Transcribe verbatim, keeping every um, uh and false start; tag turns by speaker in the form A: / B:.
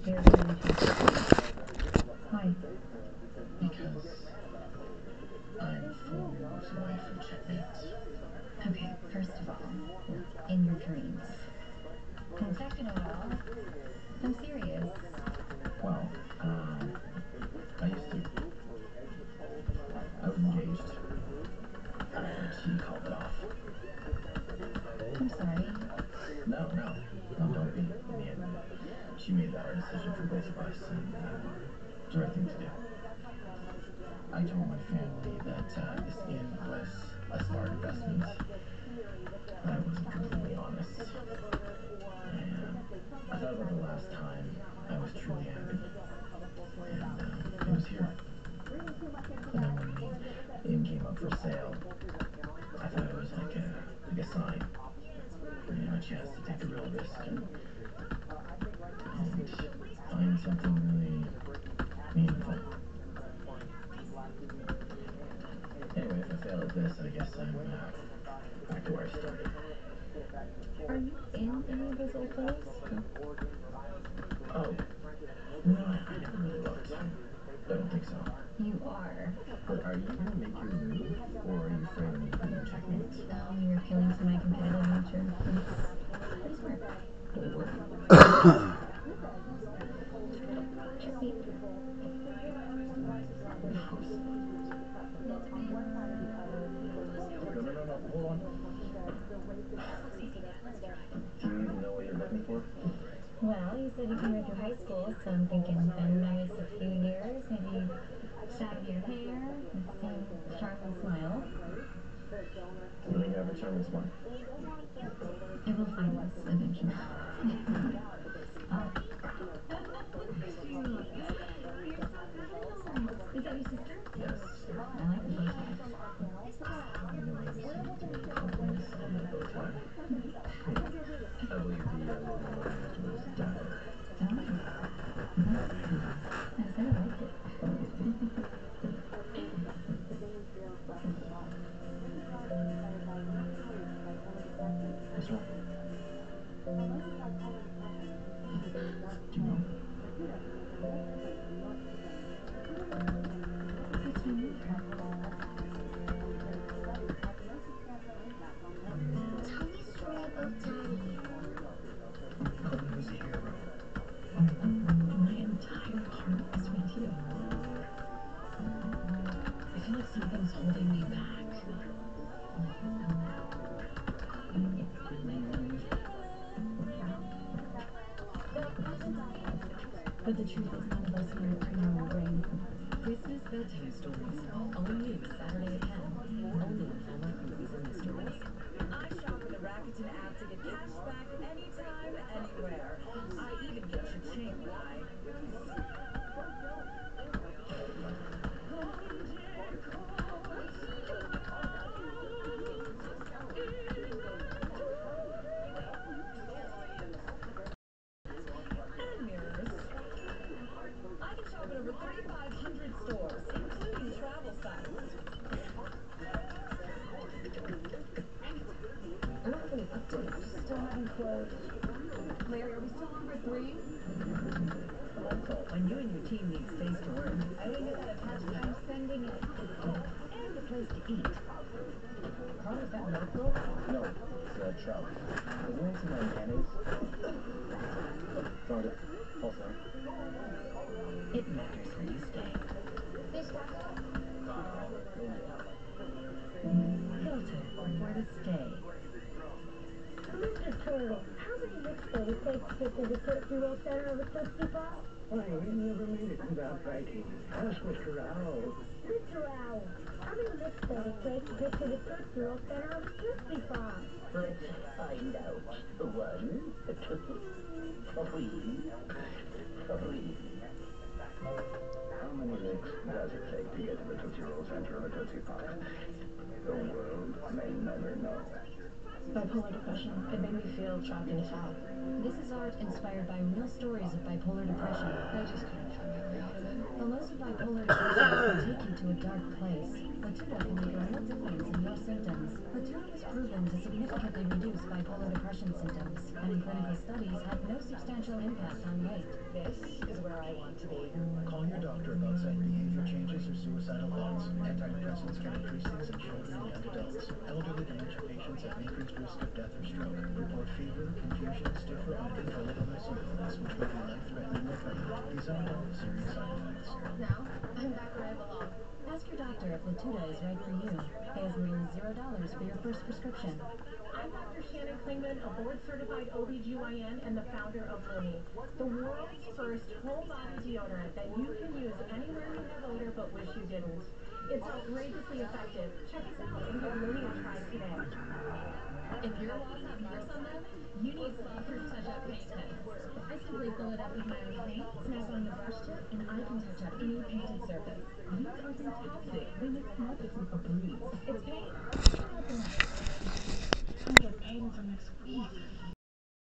A: Very interesting. Why?
B: Because I'm four moves away from checkmate.
A: Okay, first of all, in your dreams. And second of all, I'm serious.
B: Well, um, I used to. I was engaged. And she called it off.
A: I'm sorry.
B: No, no. No, don't be. In the end, she made the hard decision for both of us, and uh, it's the right thing to do. I told my family that uh, this in was a smart investment, but I wasn't completely honest. And I thought about the last time I was truly happy, and uh, it was here. And then when the inn came up for sale, I thought it was like a like a sign, you know, a chance to take a real risk and, and find something really meaningful. Anyway, if I fail at this, I guess I'm uh, back to where I started.
A: Are you in any of those old photos?
B: Oh, no, I, I never really looked. I don't think so.
A: You are.
B: But are you gonna make your move, or are you afraid of me putting you checkmate?
A: Oh, you're appealing to my competitive nature. It's pretty smart.
B: Will it work?
A: Just see.
B: Of course. No, no, no, no, hold on. Do you even know what you're looking for?
A: Well, you said you came right through high school, so I'm thinking been nice a few years, maybe shine your hair, and same charming smile.
B: You think I have a charming smile?
A: I will find this eventually. Oh. Cute. You're so nice. Is that your sister?
B: Yes.
A: I like the bow tie.
B: You know I received many compliments on my bow tie. I believe the uh, logo on it was dapper.
A: Oh. I said I liked it.
B: What's wrong? Do you know?
A: What's wrong with her?
C: Tell me straight bow tie.
B: Colton was a hero.
A: My entire heart is with you. I feel like something's holding me back. But the truth is, none of us know what's going on in her brain.
D: Christmas bedtime stories, all new Saturday at ten, only on Hallmark Movies and Mysteries.
E: I shop with the Rakuten app to get cash back anytime, anywhere. I even get cha-ching when I lose. And mirrors. I can shop at over thirty-five hundred stores, including travel sites.
D: I'm not going to update. Still haven't closed.
E: Larry, are we still on number three? When you and your team need space to work, I don't get that attachment.
A: I'm sending it.
E: And a place to eat. Carl, is that local?
B: No, it's uh, trout. Is there anything like mayonnaise? Found it. Also.
E: It matters where you stay. Hilton, where to stay.
F: Mister Turtle, how many licks does it take to get to the Tootsie Roll Center of a Tootsie Pop?
G: I never made it without biting. Ask Mister Owl.
F: Mister Owl, how many licks does it take to get to the Tootsie Roll Center of a Tootsie Pop?
G: Let's find out. One, two, three, three. How many licks does it take to get to the Tootsie Roll Center of a Tootsie Pop? The world may never know.
A: Bipolar depression. It made me feel trapped in a fog. This is art inspired by real stories of bipolar depression. I just couldn't find my way out of it. The lows of bipolar depression can take you to a dark place. Latuda can make a real difference in your symptoms. Latuda was proven to significantly reduce bipolar depression symptoms, and in clinical studies had no substantial impact on weight. This
E: want to be.
B: Call your doctor about sudden behavior changes or suicidal thoughts. Antidepressants can increase these in children and young adults. Elderly dementia patients have an increased risk of death or stroke. Report fever, confusion, stiff or uncontrollableness, or dizziness, which may be life-threatening or permanent. These are all serious side effects.
A: Now, I'm back where I belong. Ask your doctor if Latuda is right for you. Pay as little as zero dollars for your first prescription.
F: I'm Doctor Shannon Klingman, a board-certified O B G Y N and the founder of Lumi, the world's first whole-body deodorant that you can use anywhere you have odor but wish you didn't. It's outrageously effective. Check us out and give Lumi a try today.
A: If your walls have marks on them, you need Slop-Proof Touch-Up Paint Tips. I simply fill it up with my own paint, snap on the brush tip, and I can touch up any painted surface. These are fantastic. They make smudges look